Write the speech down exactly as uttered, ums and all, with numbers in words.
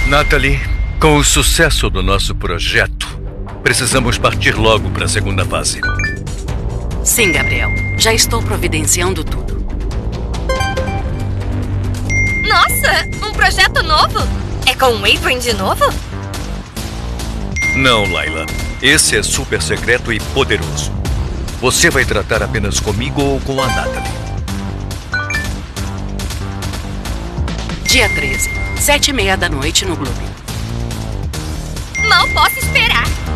Natalie, com o sucesso do nosso projeto, precisamos partir logo para a segunda fase. Sim, Gabriel. Já estou providenciando tudo. Nossa! Um projeto novo? É com o Adrian de novo? Não, Layla. Esse é super secreto e poderoso. Você vai tratar apenas comigo ou com a Natalie? Dia treze, sete e meia da noite no Globo. Mal posso esperar.